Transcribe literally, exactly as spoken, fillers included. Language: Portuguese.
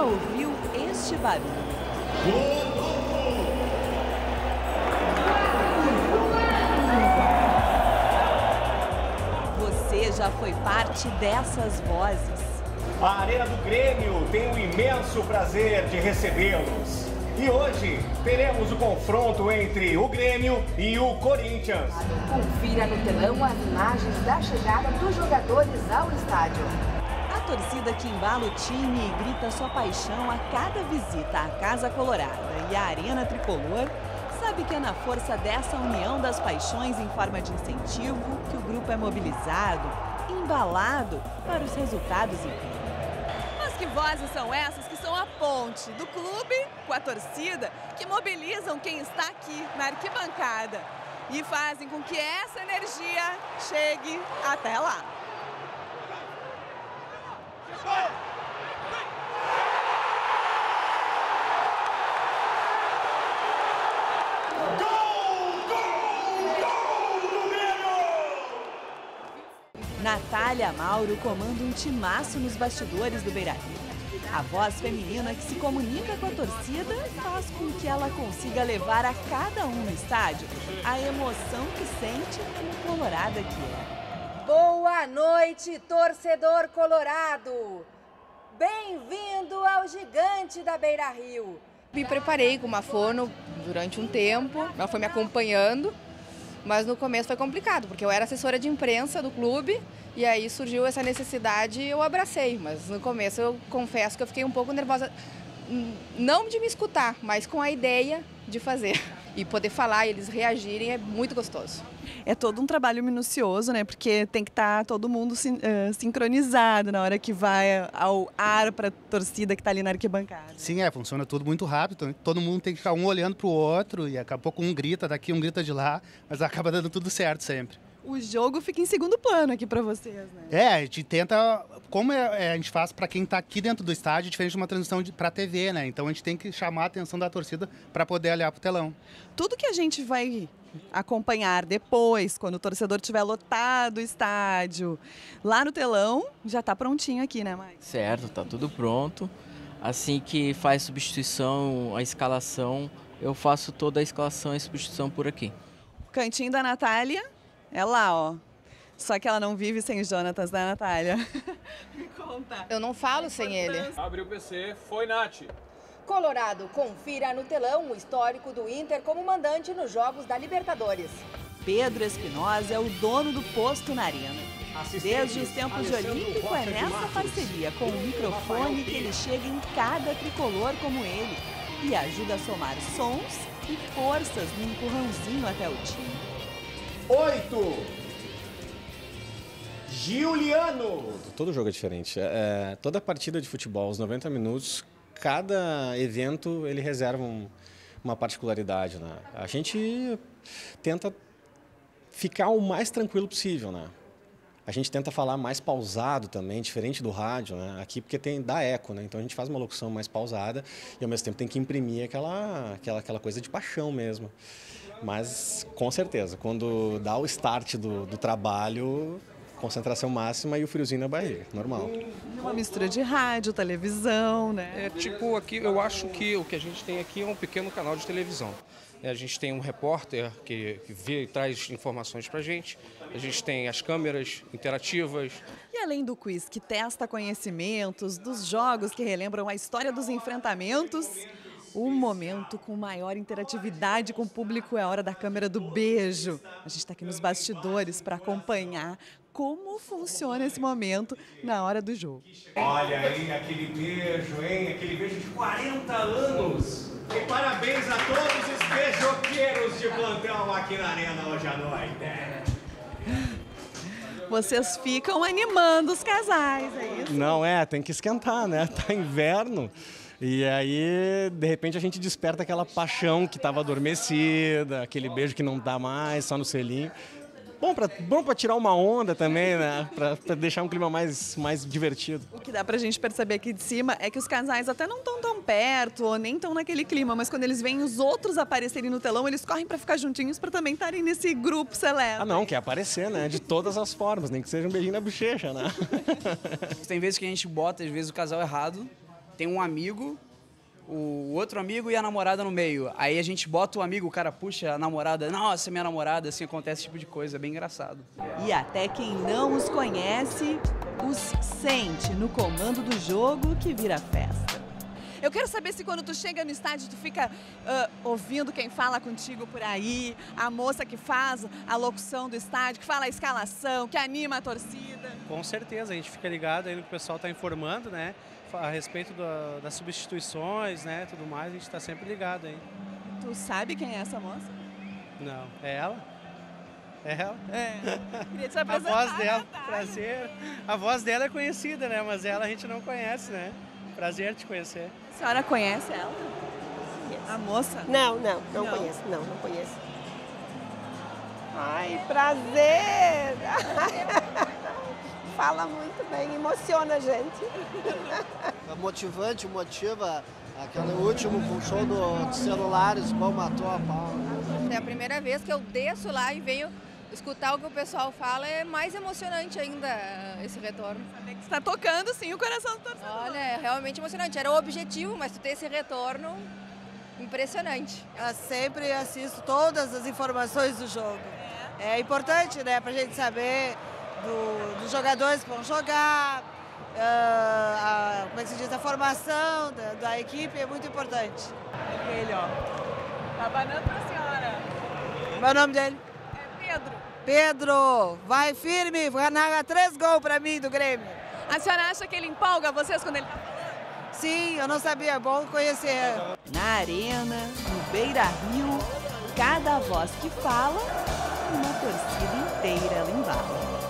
Já ouviu este barulho? Você já foi parte dessas vozes? A Arena do Grêmio tem o imenso prazer de recebê-los. E hoje teremos o confronto entre o Grêmio e o Corinthians. Confira no telão as imagens da chegada dos jogadores ao estádio. A torcida que embala o time e grita sua paixão a cada visita à Casa Colorada e à Arena Tricolor, sabe que é na força dessa união das paixões em forma de incentivo que o grupo é mobilizado, embalado para os resultados em campo. Mas que vozes são essas que são a ponte do clube com a torcida, que mobilizam quem está aqui na arquibancada e fazem com que essa energia chegue até lá. Natália Mauro comanda um timaço nos bastidores do Beira-Rio. A voz feminina que se comunica com a torcida faz com que ela consiga levar a cada um no estádio a emoção que sente como colorada que é. Boa noite, torcedor colorado! Bem-vindo ao gigante da Beira-Rio! Me preparei com uma fono durante um tempo, ela foi me acompanhando. Mas no começo foi complicado, porque eu era assessora de imprensa do clube e aí surgiu essa necessidade e eu abracei. Mas no começo eu confesso que eu fiquei um pouco nervosa, não de me escutar, mas com a ideia de fazer. E poder falar e eles reagirem é muito gostoso. É todo um trabalho minucioso, né? Porque tem que estar todo mundo sin uh, sincronizado na hora que vai ao ar para a torcida que está ali na arquibancada. Sim, é, funciona tudo muito rápido. Todo mundo tem que ficar um olhando para o outro e daqui a pouco um grita daqui, um grita de lá, mas acaba dando tudo certo sempre. O jogo fica em segundo plano aqui para vocês, né? É, a gente tenta, como é, é, a gente faz para quem está aqui dentro do estádio, diferente de uma transmissão para a T V, né? Então a gente tem que chamar a atenção da torcida para poder olhar para o telão. Tudo que a gente vai acompanhar depois, quando o torcedor tiver lotado o estádio, lá no telão, já está prontinho aqui, né, Mike? Certo, tá tudo pronto. Assim que faz substituição, a escalação, eu faço toda a escalação e substituição por aqui. O cantinho da Natália é lá, ó. Só que ela não vive sem o Jonatas, né, Natália? Me conta. Eu não falo sem ele. Abre o P C, foi Nath. Colorado, confira no telão o histórico do Inter como mandante nos Jogos da Libertadores. Pedro Espinosa é o dono do posto na arena. Desde os tempos de Olímpico, é nessa parceria com o microfone que ele chega em cada tricolor como ele e ajuda a somar sons e forças no empurrãozinho até o time. Oito. Giuliano. Todo jogo é diferente. É, toda partida de futebol, os noventa minutos, cada evento ele reserva um, uma particularidade, né? A gente tenta ficar o mais tranquilo possível, né? A gente tenta falar mais pausado também, diferente do rádio, né? Aqui porque tem dá eco, né? Então a gente faz uma locução mais pausada e ao mesmo tempo tem que imprimir aquela aquela aquela coisa de paixão mesmo. Mas com certeza, quando dá o start do, do trabalho, concentração máxima e o friozinho na barriga, normal. Uma mistura de rádio, televisão, né? É tipo aqui, eu acho que o que a gente tem aqui é um pequeno canal de televisão. É, a gente tem um repórter que, que vê e traz informações pra gente. A gente tem as câmeras interativas. E além do quiz que testa conhecimentos, dos jogos que relembram a história dos enfrentamentos, o momento com maior interatividade com o público é a hora da câmera do beijo. A gente está aqui nos bastidores para acompanhar como funciona esse momento na hora do jogo. Olha aí aquele beijo, hein? Aquele beijo de quarenta anos. E parabéns a todos os beijoqueiros de plantão aqui na Arena hoje à noite. Vocês ficam animando os casais, é isso? Não, é, tem que esquentar, né? Tá inverno. E aí, de repente, a gente desperta aquela paixão que estava adormecida, aquele beijo que não dá mais, só no selinho. Bom para bom para tirar uma onda também, né? Para deixar um clima mais, mais divertido. O que dá pra gente perceber aqui de cima é que os casais até não estão tão perto ou nem estão naquele clima, mas quando eles veem os outros aparecerem no telão, eles correm para ficar juntinhos para também estarem nesse grupo seleto. Ah, não, quer aparecer, né? De todas as formas, nem que seja um beijinho na bochecha, né? Tem vezes que a gente bota, às vezes, o casal errado. tem um amigo, o outro amigo e a namorada no meio. Aí a gente bota o amigo, o cara puxa a namorada, nossa, minha namorada, assim, acontece esse tipo de coisa, é bem engraçado. E até quem não os conhece, os sente no comando do jogo que vira festa. Eu quero saber se quando tu chega no estádio, tu fica uh, ouvindo quem fala contigo por aí, a moça que faz a locução do estádio, que fala a escalação, que anima a torcida. Com certeza, a gente fica ligado aí no que o pessoal está informando, né? A respeito da, das substituições, né, tudo mais, a gente está sempre ligado aí. Tu sabe quem é essa moça? Não, é ela? É ela? É. Queria te A apresentar, voz dela, Natália. prazer. A voz dela é conhecida, né, mas ela a gente não conhece, né? Prazer te conhecer. A senhora conhece ela? A moça? Não, não, não, não. conheço, não, não conheço. Ai, prazer! Fala muito bem, emociona a gente. É motivante, motiva. Aquele último com o show do, de celulares, bom, matou a pau. É a primeira vez que eu desço lá e venho escutar o que o pessoal fala, é mais emocionante ainda esse retorno. Saber que está tocando, sim, o coração do torcedor. Olha, é realmente emocionante. Era o objetivo, mas tu ter esse retorno, impressionante. Eu sempre assisto todas as informações do jogo. É importante, né, pra gente saber do, dos jogadores que vão jogar, uh, a, como é que se diz, a formação da, da equipe é muito importante. Ele, ó, tá banando pra senhora. Qual é o nome dele? É Pedro. Pedro, vai firme, vai narrar três gols pra mim do Grêmio. A senhora acha que ele empolga vocês quando ele tá falando? Sim, eu não sabia, bom conhecer. Na arena, no Beira-Rio, cada voz que fala, uma torcida inteira ela embala.